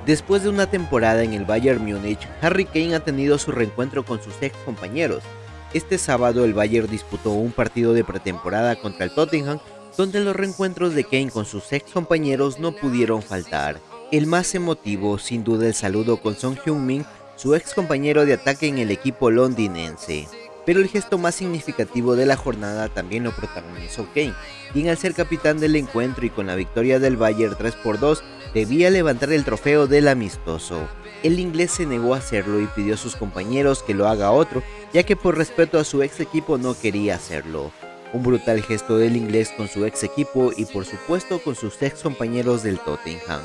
Después de una temporada en el Bayern Múnich, Harry Kane ha tenido su reencuentro con sus ex compañeros. Este sábado el Bayern disputó un partido de pretemporada contra el Tottenham, donde los reencuentros de Kane con sus ex compañeros no pudieron faltar. El más emotivo, sin duda, el saludo con Son Heung-min, su ex compañero de ataque en el equipo londinense. Pero el gesto más significativo de la jornada también lo protagonizó Kane, quien al ser capitán del encuentro y con la victoria del Bayern 3-2, debía levantar el trofeo del amistoso. El inglés se negó a hacerlo y pidió a sus compañeros que lo haga otro, ya que por respeto a su ex equipo no quería hacerlo. Un brutal gesto del inglés con su ex equipo y por supuesto con sus ex compañeros del Tottenham.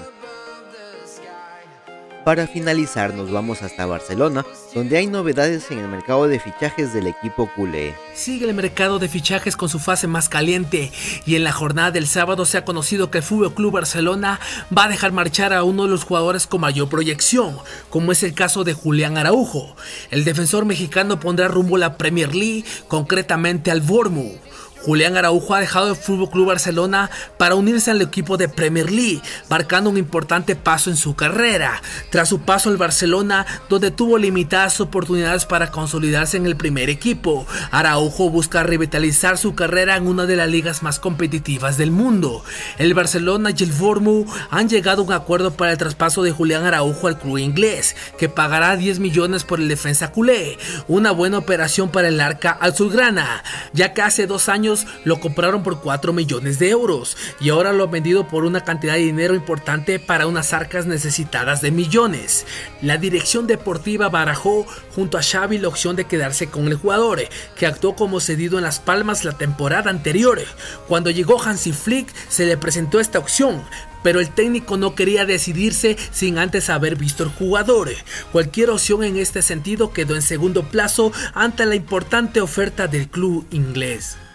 Para finalizar nos vamos hasta Barcelona, donde hay novedades en el mercado de fichajes del equipo culé. Sigue el mercado de fichajes con su fase más caliente y en la jornada del sábado se ha conocido que el FC Barcelona va a dejar marchar a uno de los jugadores con mayor proyección, como es el caso de Julián Araujo. El defensor mexicano pondrá rumbo a la Premier League, concretamente al Bournemouth. Julián Araujo ha dejado el FC Barcelona para unirse al equipo de Premier League, marcando un importante paso en su carrera. Tras su paso al Barcelona, donde tuvo limitadas oportunidades para consolidarse en el primer equipo, Araujo busca revitalizar su carrera en una de las ligas más competitivas del mundo. El Barcelona y el Bournemouth han llegado a un acuerdo para el traspaso de Julián Araujo al club inglés, que pagará 10 millones por el defensa culé, una buena operación para el arca azulgrana, ya que hace 2 años lo compraron por 4 millones de euros y ahora lo han vendido por una cantidad de dinero importante para unas arcas necesitadas de millones. La dirección deportiva barajó junto a Xavi la opción de quedarse con el jugador, que actuó como cedido en Las Palmas la temporada anterior. Cuando llegó Hansi Flick se le presentó esta opción, pero el técnico no quería decidirse sin antes haber visto el jugador. Cualquier opción en este sentido quedó en segundo plazo ante la importante oferta del club inglés.